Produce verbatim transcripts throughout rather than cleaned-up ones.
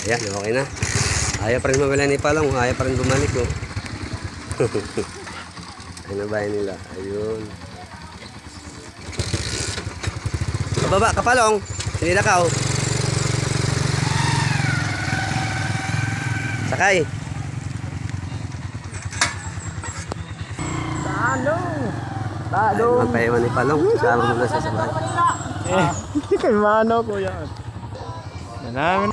Ayan, okay na. Ayaw pa rin mawala ni Palong. Ayaw pa rin bumalik. Oh. Ayun na bahay nila. Ayun. Pababa, Kapalong. Sinila ka, oh. Sakay. Talong. Talong. Ayun, magpahiwan ni Palong. Sama mo na siya sa bahay. Eh, kay mano ko yan. Namin.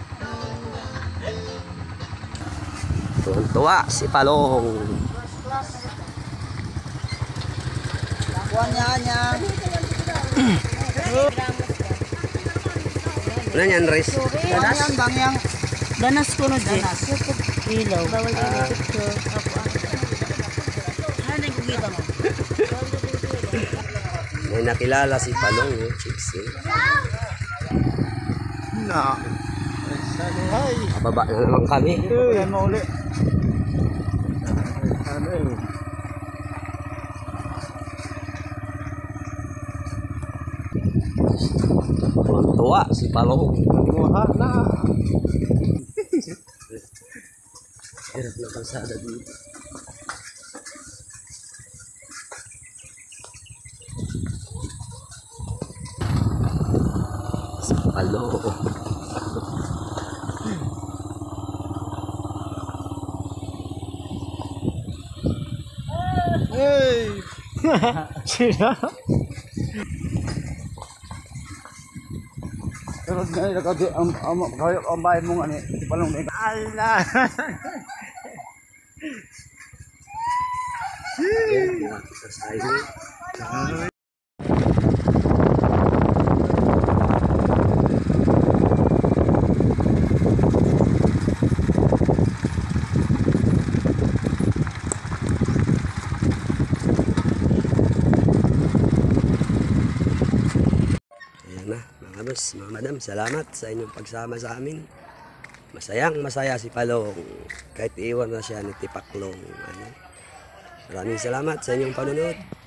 Tuwa si Palong. Ano yan, Riz? Danas yan bang yang danas ko no danas. Ilaw. Bawal Ah. ko. Ano yung kita mo? May nakilala si Palong, eh. Chicks, eh. Na. Ay. Pababa na naman kami. Yan mo uli. Ano eh. Tuwa si Palong. Muha na. Hirap na kalsada dito. Si Palong. Hey. Sila. Pero ganyan na kasi ang ang ang bahay mo nga ni Palong ni. Ala. Ayan, sa side. Ayan na, mga boss, mga madam, salamat sa inyong pagsama sa amin. Masayang masaya si Palong kahit iwan na siya ni Tipaklong. Ayan. Maraming salamat sa inyong panunod.